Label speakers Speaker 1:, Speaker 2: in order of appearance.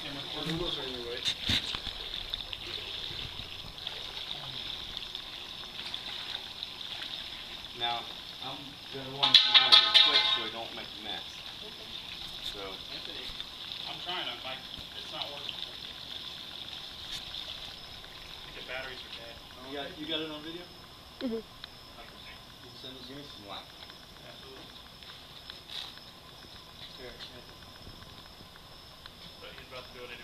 Speaker 1: Now, I'm gonna want to come out here quick so I don't make a mess. So,
Speaker 2: Anthony, I'm trying. It's not working. The batteries are dead.
Speaker 1: you got it on video?
Speaker 3: Mhm.
Speaker 1: Give me some light.
Speaker 2: Absolutely.
Speaker 1: Here.
Speaker 2: But he's about to build